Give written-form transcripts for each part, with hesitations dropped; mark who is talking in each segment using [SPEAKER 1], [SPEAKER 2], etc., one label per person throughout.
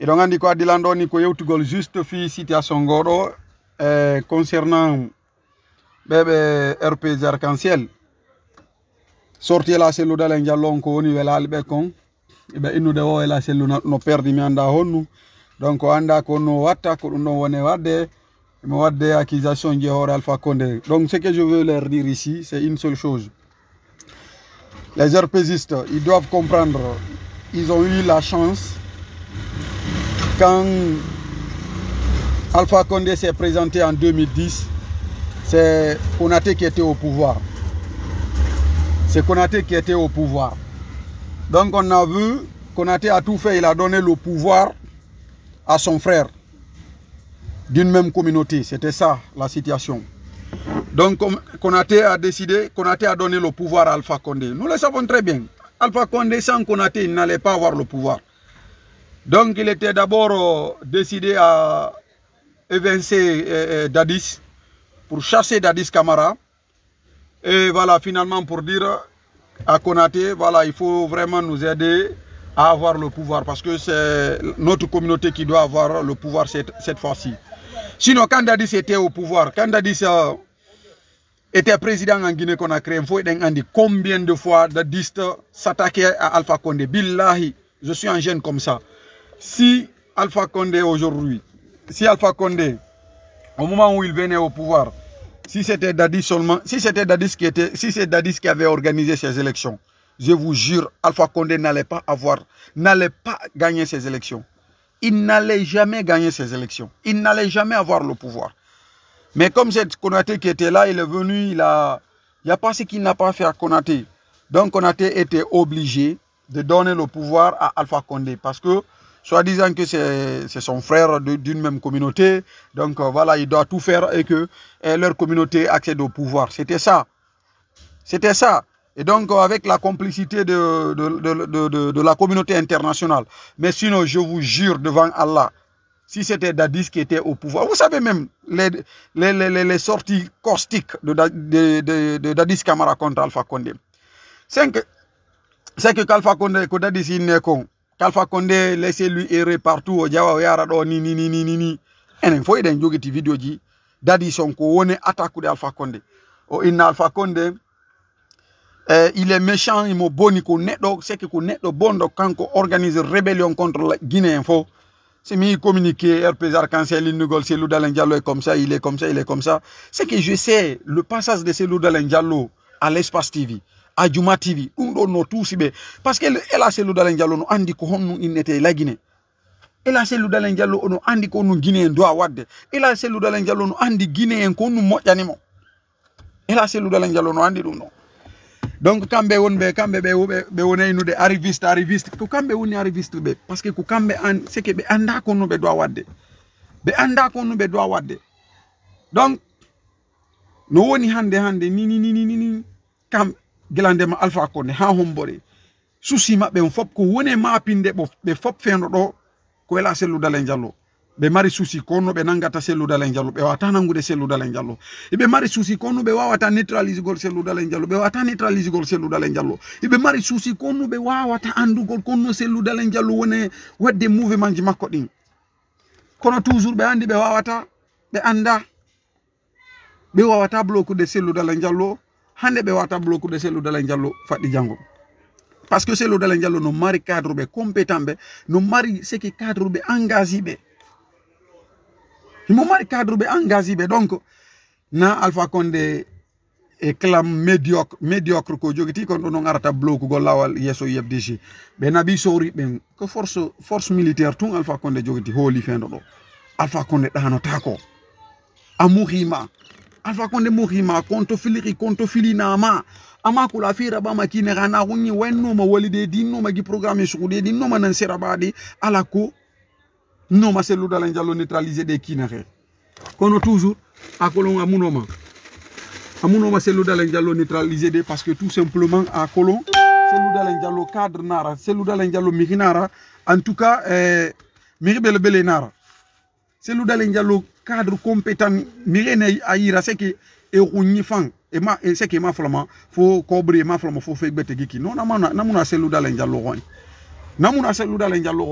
[SPEAKER 1] Et donc, on dit quoi, Dilando, Nico, Youtugol, juste fi situation Goro, concernant bébé RPG arc-en-ciel. Sorti la cellule de l'Enjalon, ko ni wela albekon. Et ben, il nous devons la cellule no perdi mi anda honu. Donc, anda ko no wata, ko no wone wade. Me wade accusation de Alpha Condé. Donc, ce que je veux leur dire ici, c'est une seule chose. Les RPGistes, ils doivent comprendre, ils ont eu la chance. Quand Alpha Condé s'est présenté en 2010, c'est Konaté qui était au pouvoir. C'est Konaté qui était au pouvoir. Donc on a vu, Konaté a tout fait, il a donné le pouvoir à son frère d'une même communauté. C'était ça la situation. Donc Konaté a décidé, Konaté a donné le pouvoir à Alpha Condé. Nous le savons très bien. Alpha Condé sans Konaté, il n'allait pas avoir le pouvoir. Donc il était d'abord décidé à évincer Dadis pour chasser Dadis Camara. Et voilà, finalement pour dire à Konaté, voilà, il faut vraiment nous aider à avoir le pouvoir parce que c'est notre communauté qui doit avoir le pouvoir cette fois-ci. Sinon, quand Dadis était au pouvoir, quand Dadis était président en Guinée-Conakry, il faut dire combien de fois Dadis s'attaquait à Alpha Condé. Billahi, je suis un jeune comme ça. Si Alpha Condé aujourd'hui, si Alpha Condé, au moment où il venait au pouvoir, si c'était Dadis seulement, si c'est Dadis qui avait organisé ces élections, je vous jure, Alpha Condé n'allait pas gagner ces élections. Il n'allait jamais gagner ces élections. Il n'allait jamais avoir le pouvoir. Mais comme c'est Konaté qui était là, il est venu, il n'y a pas ce qu'il n'a pas fait à Konaté. Donc Konaté était obligé de donner le pouvoir à Alpha Condé parce que soi-disant que c'est son frère d'une même communauté. Donc voilà, il doit tout faire et que leur communauté accède au pouvoir. C'était ça. C'était ça. Et donc avec la complicité de la communauté internationale. Mais sinon, je vous jure devant Allah, si c'était Dadis qui était au pouvoir, vous savez même les sorties caustiques de Dadis Camara contre Alpha Condé. C'est que qu'Alpha Condé, que Dadis il n'est con. Alpha Condé laissez lui errer partout au Jawa yara do ni. Enen fo eden jogiti video ji Dadis Sonko woni attaque de Alpha Condé. O inna Alpha Condé il est méchant, il mo boni ko neddo, c'est que ko neddo bondo kanko organise rébellion contre la Guinée info. C'est mi communiqué RPG arc-en-ciel il nugol Cellou Dalein Diallo est comme ça, il est comme ça, il est comme ça. C'est que je sais le passage de Cellou Dalein Diallo à l'Espace TV. A Juma TV, no tout sibe parce que elle a Cellou Dalein Diallo no andi ko honnu innete la Guinée. Elle a Cellou Dalein Diallo no andi ko no Guinée do wadde. Elle a Cellou Dalein Diallo no andi Guinée en ko no mojjani mo. Elle a Cellou Dalein Diallo no andi dum no. Donc kambe wonbe kambe be wonay nude arriviste ko kambe woni arriviste be parce que ko kambe an c'est que be anda ko no be do wadde. Be anda ko no be do wadde. Donc no woni hande ni kam Gilandema Alpha Condé ha hombore souci mabbe on fop ko woni mapinde be fop fendo do ko wela Cellou Dalein Diallo be mari souci ko no be nangata Cellou Dalein Diallo be wata nangude Cellou Dalein Diallo e be mari souci ko no be wawata neutraliser gol Cellou Dalein Diallo be wata neutraliser gol Cellou Dalein Diallo e be mari souci ko no be wawata andugol ko no Cellou Dalein Diallo woni wadde mouvement ji makko din kono toujours be andi be wawata be anda be wawata bloquer de Cellou Dalein Diallo hande be wata bloquer de Cellou Dalein Diallo faddi jango parce que Cellou Dalein Diallo no mari cadre be compétent be no mari ce qui cadre be engagé be mo mari cadre be engagé be donc na Alpha Condé e clam médiocre ko jogiti kon no ngarata bloquer go lawal yeso YFDG be nabi sori ben ko force militaire tout Alpha Condé jogiti holi fendo do Alpha Condé dano tako amurima Alpha Condé mourima konto fili nama ama kula fira ba makine gana kunyi wenno ma walide dinno ma gi programme sukude dinno ma nan serabadi ala ko no ma Cellou Dalein Diallo neutraliser des kinere kono toujours akolon amunoma Cellou Dalein Diallo neutraliser des parce que tout simplement akolon Cellou Dalein Diallo cadre nara Cellou Dalein Diallo mirinara en tout cas miribele nara Cellou Dalein Diallo cadre compétent mirene ayira c'est que e runyi fang e ma c'est que ma flama fo cobre ma flama fo fe bete giki non namuna Cellou Dalein Diallo roñ namuna Cellou Dalein Diallo roñ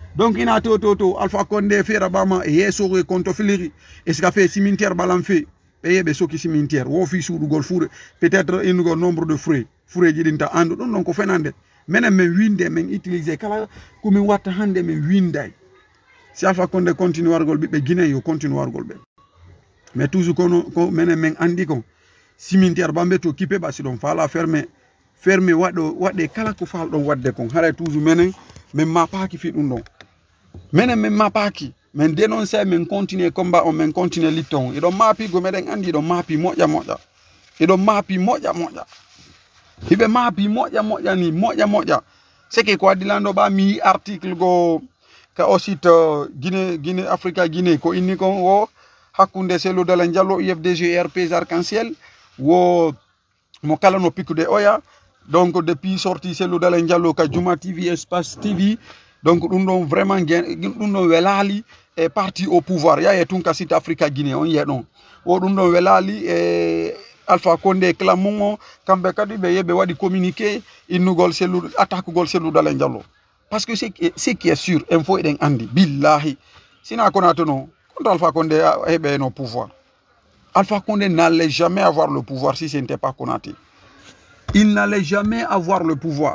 [SPEAKER 1] Donc il a tout Alpha Condé fait rabama et hier sur compte fileri et ce qu'a fait cimetière balan fait payer be soki cimetière wo fi sur gol four peut-être une go nombre de frais jidinta ando don ko fenande menen men winde men utiliser kala ko min watta hande men winday si Alpha Condé continue wargol be Guinée yo continue wargol be mais toujours ko menen men andi ko cimetière bambe to kipe ba si don fala fermer wadde kala ko fal don wadde kon hare toujours menen men ma pa ki fi dum don menen men ma pa ki men dénoncer men continuer combat on men continuer liton e don mapi go meden andi don mapi moja e don mapi moja hibe mapi moja ni moja c'est que quoi dilando ba mi article go ka aussi Guinée Africa Guinée ko inni ko wo hakunde Cellou Dalein Diallo UFDG RP Arc-en-Ciel wo mo kala no piku de oya donc depuis sorti Cellou Dalein Diallo ka Juma TV Espace TV donc dum don vraiment dum don welali est parti au pouvoir ya etun ka site Africa Guinée on y est non o dum don welali et Alpha Condé clamongo kambe kadi be yebe wadi communiquer inu gol Cellou attaque gol Cellou Dalein Diallo parce que c'est qui est sûr info eden andi billahi sina konato non contre Alpha Condé ebe no pouvoir. Alpha Condé n'allait jamais avoir le pouvoir si ce n'était pas Konaté. Il n'allait jamais avoir le pouvoir.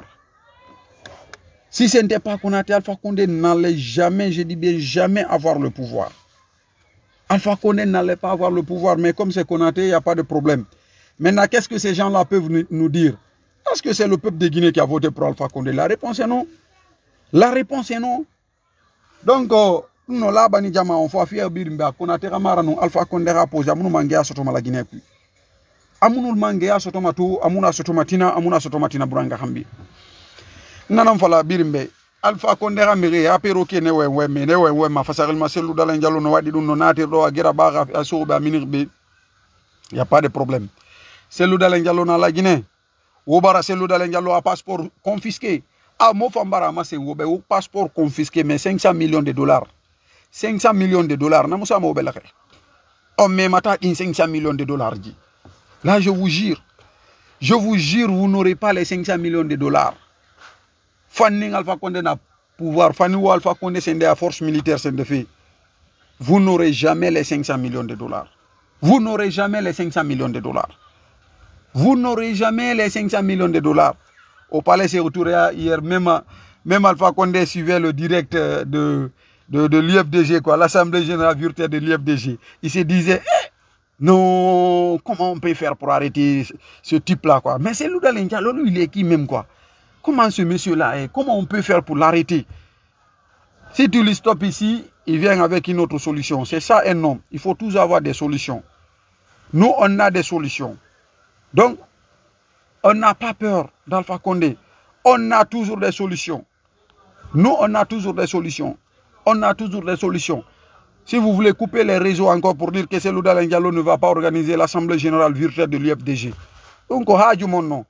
[SPEAKER 1] Si ce n'était pas Konaté, Alpha Condé n'allait jamais, je dis bien jamais, avoir le pouvoir. Alpha Condé n'allait pas avoir le pouvoir, mais comme c'est Konaté, il n'y a pas de problème. Maintenant, qu'est-ce que ces gens-là peuvent nous dire? Est-ce que c'est le peuple de Guinée qui a voté pour Alpha Condé? La réponse est non. La réponse est non. Donc, non, là, bani jama, on faut faire birimba. Konaté ramara non, Alpha Condé rapose, amunu mangea sotoma la Guinée. Amunul mangea sotoma tu, amuna sotomatina buranga hambi. Nanam fala birimbe. Alpha Condé ramire, apéroke newe, ma fasaril ma Cellou Dalein Diallo no wadi dun no natir do agira baga asobe aminir be. Y a pas de problème. Cellou Dalein Diallo na la Guinée. Wobara Cellou Dalein Diallo a passeport confisqué. Ah, mo fambara ma se wobe ou passeport confisqué mais 500 millions de dollars. 500 millions de dollars. Namusa mo belakhe. On me mata in 500 millions de dollars dit. Là je vous jure, vous n'aurez pas les 500 millions de dollars. Fanning Alpha Condé n'a pouvoir, Fanning ou Alpha Condé c'est des forces militaires c'est de fait. Vous n'aurez jamais les 500 millions de dollars. Vous n'aurez jamais les 500 millions de dollars. Vous n'aurez jamais les 500 millions de dollars. Au palais c'est retourné hier, même Alpha Condé suivait le direct de l'UFDG, quoi, l'Assemblée Générale Virtuelle de l'UFDG. Il se disait, non, comment on peut faire pour arrêter ce type-là, quoi. Mais c'est Cellou Dalein Diallo, lui, il est qui même, quoi. Comment ce monsieur-là est? Comment on peut faire pour l'arrêter? Si tu le stoppes ici, il vient avec une autre solution. C'est ça un homme. Il faut tous avoir des solutions. Nous, on a des solutions. Donc, on n'a pas peur d'Alpha Condé. On a toujours des solutions. Nous, on a toujours des solutions. On a toujours des solutions. Si vous voulez couper les réseaux encore pour dire que Cellou Dalein Diallo ne va pas organiser l'Assemblée Générale Virtuelle de l'UFDG. Donc, mon nom.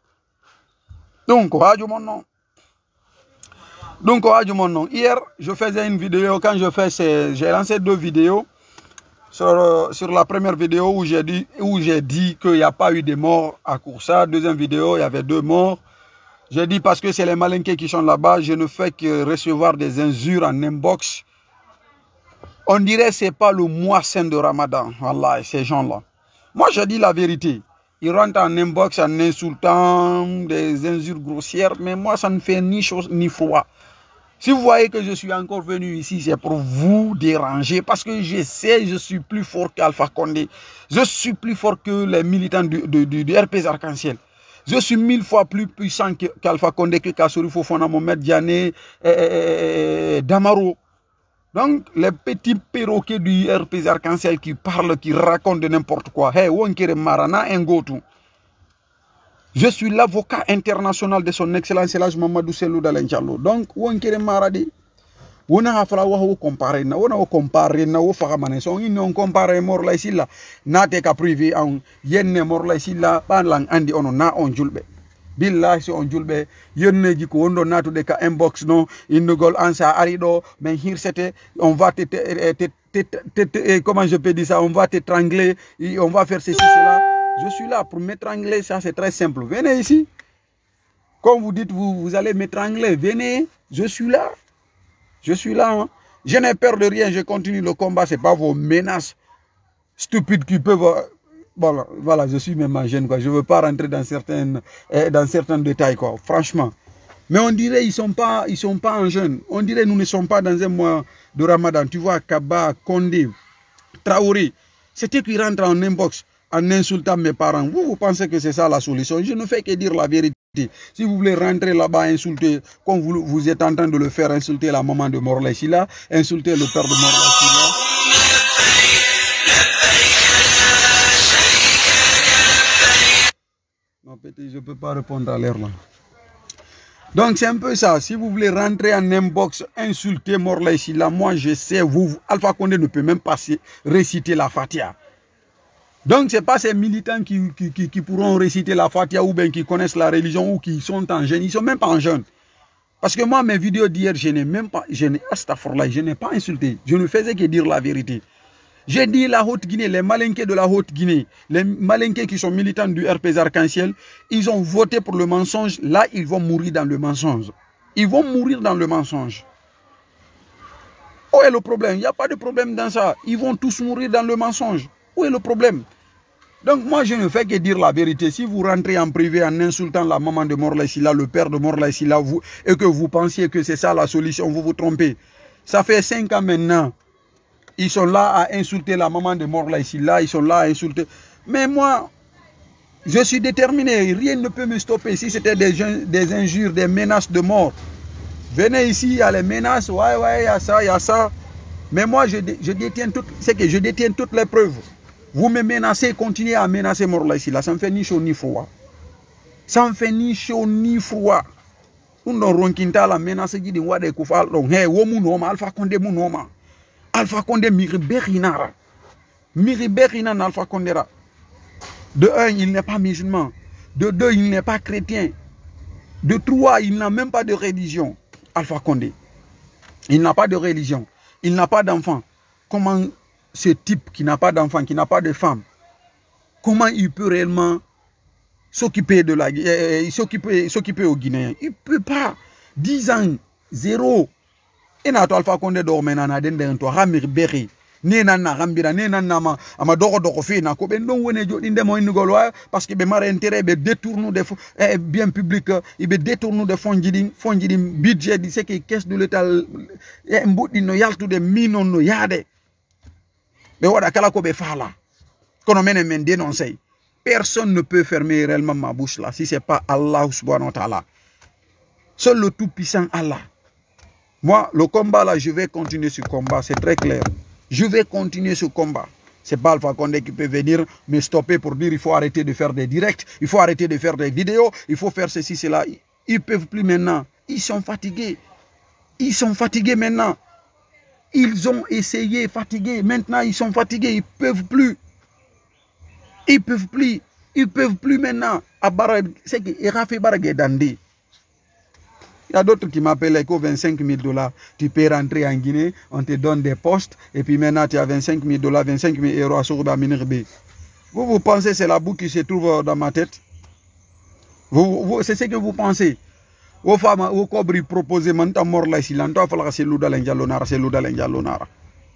[SPEAKER 1] Hier, je faisais une vidéo. Quand j'ai lancé 2 vidéos. Sur la première vidéo où j'ai dit qu'il n'y a pas eu de morts à Koussa. Deuxième vidéo, il y avait 2 morts. J'ai dit parce que c'est les malinqués qui sont là-bas, je ne fais que recevoir des injures en inbox. On dirait que ce n'est pas le mois saint de Ramadan. Voilà, ces gens-là. Moi, je dis la vérité. Ils rentrent en inbox en insultant, des injures grossières, mais moi, ça ne fait ni chaud ni froid. Si vous voyez que je suis encore venu ici, c'est pour vous déranger. Parce que je sais, je suis plus fort qu'Alpha Condé. Je suis plus fort que les militants du RP Arc-en-Ciel. Je suis 1000 fois plus puissant qu'Alpha Condé, que Kassory Fofana, Mohamed Diané, Damaro. Donc, les petits perroquets du RP Arc-en-Ciel qui parlent, qui racontent de n'importe quoi. Hey, Wonkere Marana, Ngotu. Je suis l'avocat international de son excellence Elhadji Mamadou Cellou Dalein Diallo. Donc, Wonkere Maradi. On a fait comparer, on a comparé, on a fait on compare mort là ici là, n'a te qu'à privé en yenne mort là ici là, pas lang andi on na on julbe. Billah si on julbe, yenne dit qu'on donne tout des cas inbox non, il ne gol ansa arido, mais here c'était, on va comment je peux dire ça, on va t'étrangler, on va faire ceci, cela. Je suis là pour m'étrangler, ça c'est très simple. Venez ici. Comme vous dites, vous allez m'étrangler, venez, je suis là. Je suis là. Hein. Je n'ai peur de rien. Je continue le combat. Ce n'est pas vos menaces stupides qui peuvent... Voilà, je suis même un jeune. Quoi. Je ne veux pas rentrer dans certains détails. Quoi. Franchement. Mais on dirait qu'ils ne sont pas en jeûne. On dirait nous ne sommes pas dans un mois de Ramadan. Tu vois, Kaba, Condé, Traoré, c'était qui rentrent en inbox en insultant mes parents. Vous pensez que c'est ça la solution? Je ne fais que dire la vérité. Si vous voulez rentrer là-bas, insulter, comme vous êtes en train de le faire, insulter la maman de Morlaye Sylla, insulter le père de Morlaye Sylla. Non, petit, je ne peux pas répondre à l'air là. Donc c'est un peu ça. Si vous voulez rentrer en inbox, insulter Morlaye Sylla, moi je sais, Alpha Condé ne peut même pas réciter la Fatiha. Donc ce n'est pas ces militants qui pourront réciter la Fatiha ou bien qui connaissent la religion ou qui sont en jeûne. Ils ne sont même pas en jeûne. Parce que moi, mes vidéos d'hier, je n'ai pas insulté. Je ne faisais que dire la vérité. J'ai dit la Haute-Guinée, les Malinqués de la Haute-Guinée, les Malinqués qui sont militants du RPS Arc-en-Ciel, ils ont voté pour le mensonge. Là, ils vont mourir dans le mensonge. Ils vont mourir dans le mensonge. Où est le problème? Il n'y a pas de problème dans ça. Ils vont tous mourir dans le mensonge. Où est le problème? Donc moi, je ne fais que dire la vérité. Si vous rentrez en privé en insultant la maman de Morlaye Sylla, le père de Morlaye Sylla, et que vous pensiez que c'est ça la solution, vous vous trompez. Ça fait 5 ans maintenant. Ils sont là à insulter la maman de Morlaye Sylla, ils sont là à insulter. Mais moi, je suis déterminé, rien ne peut me stopper. Si c'était des injures, des menaces de mort, venez ici, il y a les menaces, ouais, il y a ça, il y a ça. Mais moi, je détiens toutes les preuves. Vous me menacez, continuez à menacer Morlaye Sylla, ça ne me fait ni chaud ni froid. Ça ne me fait ni chaud ni froid. On ronkinta la menace qui dit wade koufa donc hey womu noma Alpha Condé mu noma. Alpha Condé miriberina. Miriberina Alpha Condé. De 1, il n'est pas musulman. De 2, il n'est pas chrétien. De 3, il n'a même pas de religion. Alpha Condé. Il n'a pas de religion. Il n'a pas d'enfant. Comment ce type qui n'a pas d'enfant, qui n'a pas de femme, comment il peut réellement s'occuper de la s'occuper aux Guinéens? Il ne peut pas. 10 ans, 0. Et na to Alpha Condé dormena na den den to hamir beri. Ne na na rambira ne na na ma ama dogo fe na ko be ndon wone jodi ndemo ngolo parce que be mara intérêt be détourne des biens publics, il be détourne des fonds jidi budget di c'est que caisse de l'état mbudi no yaltude minon no yade. Be wada kala ko be fala. Kono menen men dénoncer. Personne ne peut fermer réellement ma bouche là si c'est pas Allah subhanahu wa ta'ala. Seul le tout-puissant Allah. Moi, le combat là, je vais continuer ce combat, c'est très clair. Je vais continuer ce combat. C'est pas Alpha Condé qui peut venir me stopper pour dire il faut arrêter de faire des directs, il faut arrêter de faire des vidéos, il faut faire ceci, cela. Ils ne peuvent plus maintenant. Ils sont fatigués. Ils sont fatigués maintenant. Ils ont essayé, fatigués. Maintenant, ils sont fatigués. Ils ne peuvent plus. Ils ne peuvent plus. Ils ne peuvent plus maintenant. C'est que Rafi Baragé Dandi. Il y a d'autres qui m'appellent avec 25 000 $. Tu peux rentrer en Guinée, on te donne des postes, et puis maintenant tu as 25 000 $, 25 000 € à Sourouba Minirbe. Vous pensez que c'est la boue qui se trouve dans ma tête? C'est ce que vous pensez. Aux femmes, aux cobris proposés, maintenant Morlaye Sylla, c'est Loudalen Diallo Nara, c'est Loudalen Diallo Nara.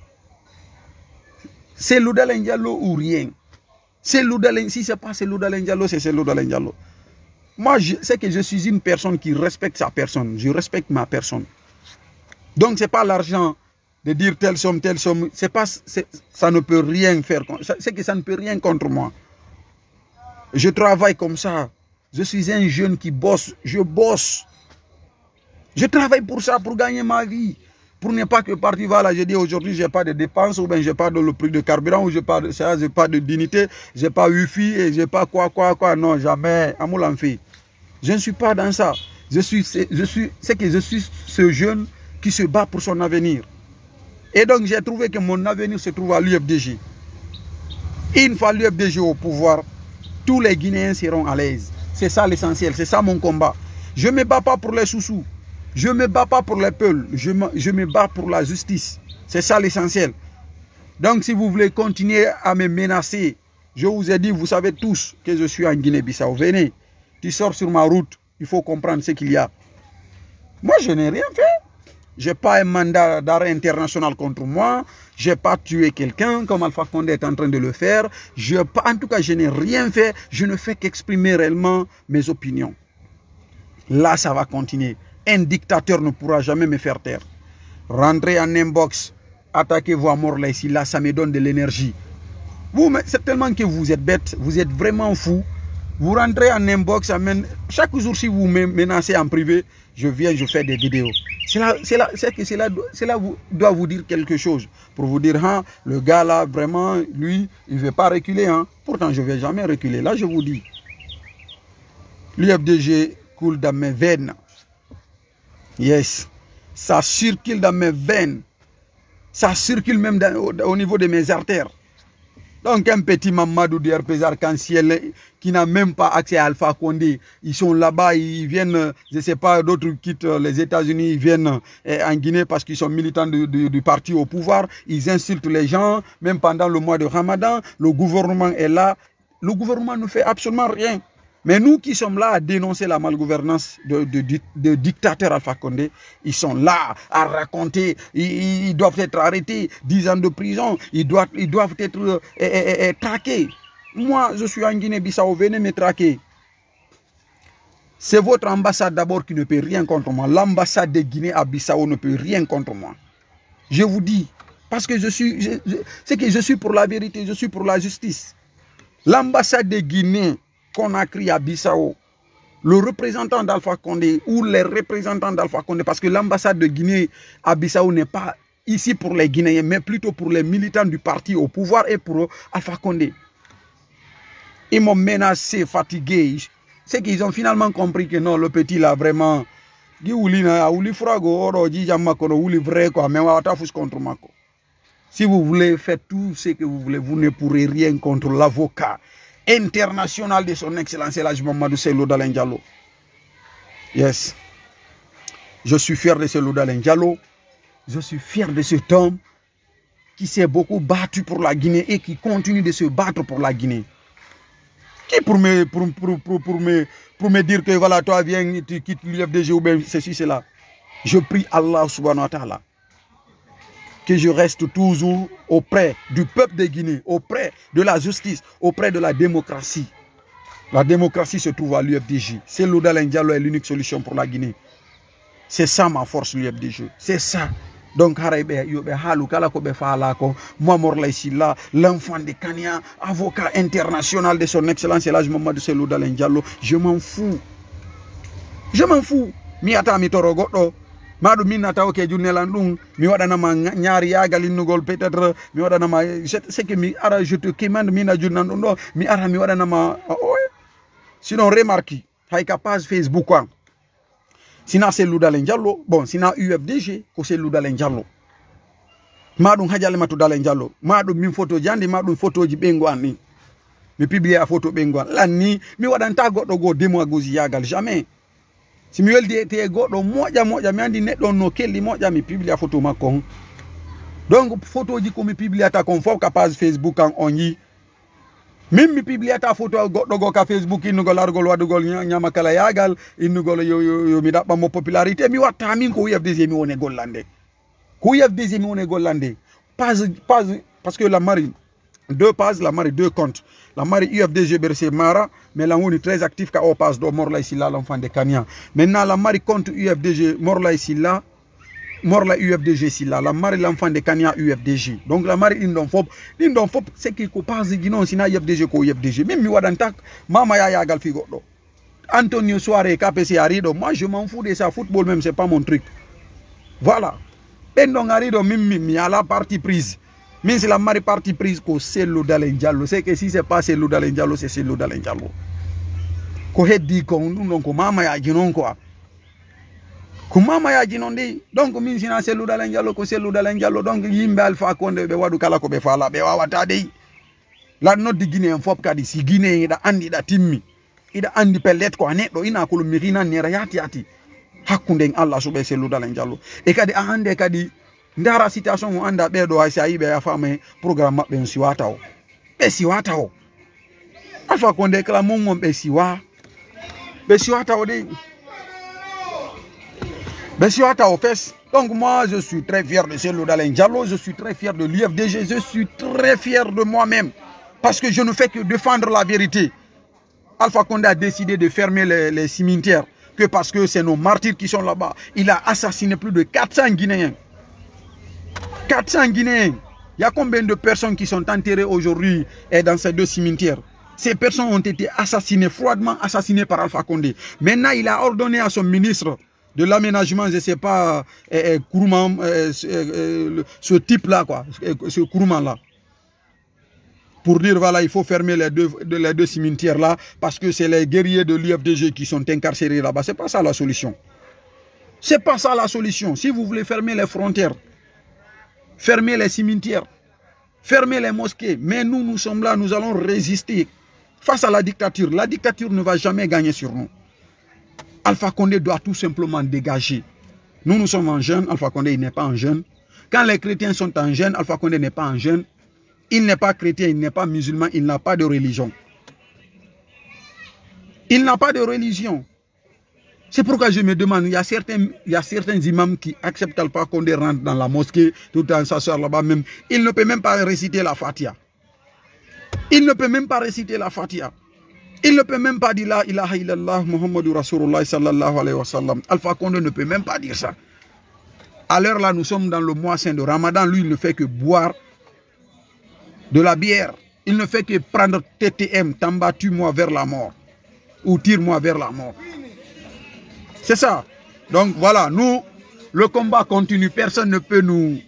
[SPEAKER 1] C'est Loudalen Diallo ou rien. C'est Loudalen, si c'est pas c'est Loudalen Diallo, c'est Loudalen Diallo. Moi, c'est que je suis une personne qui respecte sa personne. Je respecte ma personne. Donc, ce n'est pas l'argent de dire telle somme, telle somme. Ça ne peut rien faire. C'est que ça ne peut rien contre moi. Je travaille comme ça. Je suis un jeune qui bosse. Je bosse. Je travaille pour ça, pour gagner ma vie. Pour ne pas que parti voilà, je dis aujourd'hui, je n'ai pas de dépenses, ou bien je n'ai pas le prix de carburant, ou je n'ai pas de dignité, je n'ai pas wifi, et je n'ai pas quoi. Non, jamais. Amoulanfi. Je ne suis pas dans ça. C'est que je suis ce jeune qui se bat pour son avenir. Et donc j'ai trouvé que mon avenir se trouve à l'UFDG. Une fois l'UFDG au pouvoir, tous les Guinéens seront à l'aise. C'est ça l'essentiel, c'est ça mon combat. Je ne me bats pas pour les sous-sous. Je ne me bats pas pour les peuls. Je me bats pour la justice. C'est ça l'essentiel. Donc si vous voulez continuer à me menacer, je vous ai dit, vous savez tous que je suis en Guinée-Bissau. Venez. Tu sors sur ma route, il faut comprendre ce qu'il y a. Moi, je n'ai rien fait. J'ai pas un mandat d'arrêt international contre moi. J'ai pas tué quelqu'un comme Alpha Condé est en train de le faire. En tout cas, je n'ai rien fait. Je ne fais qu'exprimer réellement mes opinions. Là, ça va continuer. Un dictateur ne pourra jamais me faire taire. Rentrez en inbox, attaquez-vous à mort là, ici, là, ça me donne de l'énergie. Vous, c'est tellement que vous êtes bête, vous êtes vraiment fou. Vous rentrez en inbox, chaque jour si vous me menacez en privé, je viens, je fais des vidéos. Cela doit vous dire quelque chose. Pour vous dire, hein, le gars là, vraiment, lui, il ne veut pas reculer. Hein. Pourtant, je ne vais jamais reculer. Là, je vous dis, l'UFDG coule dans mes veines. Yes. Ça circule dans mes veines. Ça circule même au niveau de mes artères. Donc un petit Mamadou du RPZ Arc-en-Ciel qui n'a même pas accès à Alpha Condé. Ils sont là-bas, ils viennent, je ne sais pas, d'autres quittent les États-Unis, ils viennent en Guinée parce qu'ils sont militants du parti au pouvoir. Ils insultent les gens, même pendant le mois de Ramadan. Le gouvernement est là. Le gouvernement ne fait absolument rien. Mais nous qui sommes là à dénoncer la malgouvernance de dictateur Alpha Condé, ils sont là à raconter, ils doivent être arrêtés, 10 ans de prison, ils doivent être traqués. Moi, je suis en Guinée-Bissau, venez me traquer. C'est votre ambassade d'abord qui ne peut rien contre moi. L'ambassade de Guinée à Bissau ne peut rien contre moi. Je vous dis, parce que je suis pour la vérité, je suis pour la justice. L'ambassade de Guinée Conakry à Bissau, le représentant d'Alpha Condé ou les représentants d'Alpha Condé, parce que l'ambassade de Guinée à Bissau n'est pas ici pour les Guinéens, mais plutôt pour les militants du parti au pouvoir et pour Alpha Condé. Ils m'ont menacé, fatigué. C'est qu'ils ont finalement compris que non, le petit là vraiment, si vous voulez faire tout ce que vous voulez, vous ne pourrez rien contre l'avocat international de son excellence Elhadji Mamadou Cellou Dalein Diallo. Yes. Je suis fier de Cellou Dalein Diallo. Je suis fier de cet homme qui s'est beaucoup battu pour la Guinée et qui continue de se battre pour la Guinée. Qui pour me dire que voilà, toi viens, tu quittes l'UFDG ou bien ceci, cela. Je prie Allah subhanahu wa ta'ala que je reste toujours auprès du peuple de Guinée, auprès de la justice, auprès de la démocratie. La démocratie se trouve à l'UFDG. Cellou Dalein Diallo est l'unique solution pour la Guinée. C'est ça ma force, l'UFDG. C'est ça. Donc, moi, Morlaye Sylla, l'enfant de Kania, avocat international de son excellence Elhadji Mamadou Cellou Dalein Diallo, je m'en fous. Je m'en fous. Miata mitorogoto. Madu minata oke junelandung mi wadanama nyari yagal innugol peut-être mi wadanama c'est que mi ara je te commande mina junandundo mi ara mi wadanama sinon remarque hay ka page Facebook quoi sina Cellou Dalein Diallo bon sina UFDG ko Cellou Dalein Diallo madu hajale matu Dalein Diallo madu min photo jandi madu photo ji bengwan ni mi publier photo bengwan lan ni mi wadanta goddo go démagogie yagal jamais. Si mi weldi te goɗɗo moƴƴa mi andi neɗɗo no kelli moƴƴa mi publia photo makko. Donc photo ji ko mi publiata kon fof ka page Facebook kan on yi. Min mi publiata photo goɗɗo go ka Facebook innugol argol wadugol nyama kala yagal innugol yo mi daɓɓa mo popularité mi watta min ko UFDG mi woni gollande. Ko UFDG mi woni gollande. Page parce que la marine 2 pages, la mari 2 comptes. La mari UFDG Bercé Mara, mais la on est très actif car on passe de Morlaye Sylla, l'enfant de Kania. Maintenant, la mari compte UFDG Morlaye Sylla, Morlaye UFDG Sylla, la mari l'enfant de Kania UFDG. Donc la mari l'indon fop, c'est qu'il faut pas dire non, sinon UFDG ko UFDG. Même mi wadantak, mama ya yagal fi goddo. Antonio Soare KPC Arido, moi je m'en fous de ça, football même c'est pas mon truc. Voilà. Pendon Arido mimi à la partie prise. Mais c'est la mari partie prise pour Cellou Dalein Diallo. C'est que si c'est pas Cellou Dalein Diallo, c'est Cellou Dalein Diallo. Ko heddi ko non ko mama ya jinon quoi. Ko mama ya jinon de. Donc min sina Cellou Dalein Diallo ko Cellou Dalein Diallo donc yimbe Alpha Condé be wadu kala ko be fala be wawata de. La noddi Guinée en fop kadi si Guinée ida andi da timmi. Ida andi pellet ko neddo ina ko mirina nera yati. Hakkunde Allah sube Cellou Dalein Diallo. E kadi a hande kadi ndara situation mo anda bedo hay sayibe ya fama programme mabbe siwata o be siwata o Alpha Condé kala mon be siwata o de be siwata o fes Donc moi, je suis très fier de Cellou Dalein Diallo, je suis très fier de l'UFDG, je suis très fier de moi-même. Parce que je ne fais que défendre la vérité. Alpha Condé a décidé de fermer les cimetières, que parce que c'est nos martyrs qui sont là-bas. Il a assassiné plus de 400 Guinéens. 400 Guinéens. Il y a combien de personnes qui sont enterrées aujourd'hui dans ces deux cimetières? Ces personnes ont été assassinées, froidement assassinées par Alpha Condé. Maintenant, il a ordonné à son ministre de l'aménagement, je ne sais pas, Kourouman, ce type-là, quoi, ce Kourouman-là, pour dire, voilà, il faut fermer les deux cimetières-là, parce que c'est les guerriers de l'UFDG qui sont incarcérés là-bas. Ce n'est pas ça la solution. Ce n'est pas ça la solution. Si vous voulez fermer les frontières, fermer les cimetières, fermer les mosquées, mais nous, nous sommes là, nous allons résister face à la dictature. La dictature ne va jamais gagner sur nous. Alpha Condé doit tout simplement dégager. Nous, nous sommes en jeûne, Alpha Condé il n'est pas en jeûne. Quand les chrétiens sont en jeûne, Alpha Condé n'est pas en jeûne. Il n'est pas chrétien, il n'est pas musulman, il n'a pas de religion. Il n'a pas de religion. C'est pourquoi je me demande, il y a certains imams qui acceptent Alpha Condé rentre dans la mosquée, tout en s'asseoir là-bas même. Il ne peut même pas réciter la Fatiha. Il ne peut même pas réciter la Fatiha. Il ne peut même pas dire la ilaha illallah Muhammadur Rasulullah sallallahu alayhi wa sallam. Alpha Condé ne peut même pas dire ça. À l'heure là, nous sommes dans le mois saint de Ramadan. Lui, il ne fait que boire de la bière. Il ne fait que prendre TTM, Tamba, tue-moi vers la mort. Ou tire-moi vers la mort. C'est ça. Donc voilà, nous, le combat continue. Personne ne peut nous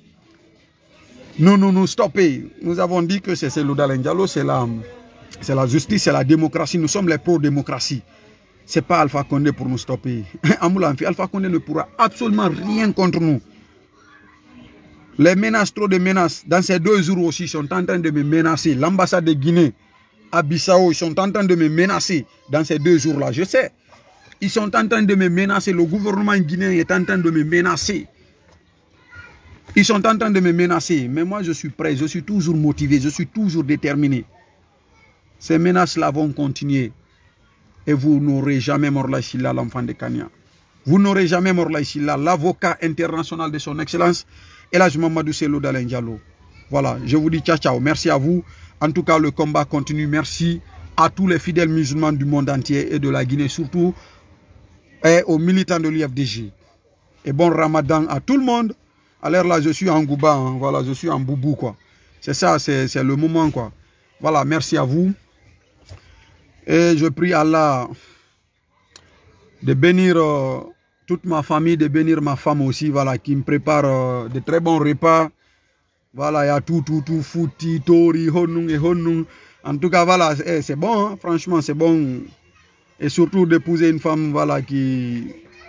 [SPEAKER 1] stopper. Nous avons dit que c'est Cellou Dalein Diallo, c'est la justice, c'est la démocratie. Nous sommes les pro-démocratie. Ce n'est pas Alpha Condé pour nous stopper. Alpha Condé ne pourra absolument rien contre nous. Les menaces, trop de menaces. Dans ces 2 jours aussi, ils sont en train de me menacer. L'ambassade de Guinée à Bissau, ils sont en train de me menacer dans ces 2 jours-là. Je sais. Ils sont en train de me menacer. Le gouvernement guinéen est en train de me menacer. Ils sont en train de me menacer. Mais moi, je suis prêt. Je suis toujours motivé. Je suis toujours déterminé. Ces menaces-là vont continuer. Et vous n'aurez jamais Morlaye Sylla, l'enfant de Kania. Vous n'aurez jamais Morlaye Sylla, l'avocat international de son excellence, Elhadji Mamadou Cellou Dalein Diallo. Voilà, je vous dis ciao, ciao. Merci à vous. En tout cas, le combat continue. Merci à tous les fidèles musulmans du monde entier et de la Guinée, surtout et aux militants de l'UFDG. Et bon Ramadan à tout le monde. À l'heure là, je suis en Gouba, hein. Voilà, je suis en Boubou, quoi. C'est ça, c'est le moment, quoi. Voilà, merci à vous. Et je prie Allah de bénir toute ma famille, de bénir ma femme aussi, voilà, qui me prépare de très bons repas. Voilà, il y a tout, fouti, tori, honung et honung. En tout cas, voilà, c'est bon, hein. Franchement, c'est bon. Et surtout d'épouser une femme, voilà, qui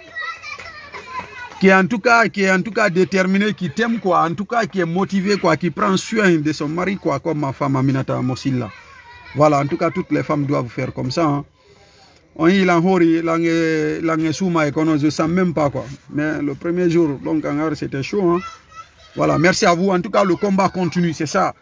[SPEAKER 1] est en tout cas déterminée, qui t'aime, quoi, en tout cas qui est motivée, quoi, qui prend soin de son mari, quoi, comme ma femme Aminata Mossila. Voilà, en tout cas, toutes les femmes doivent faire comme ça. Hein. On y l'enhori, souma et je ne sens même pas, quoi. Mais le premier jour, donc, c'était chaud. Hein. Voilà, merci à vous. En tout cas, le combat continue, c'est ça.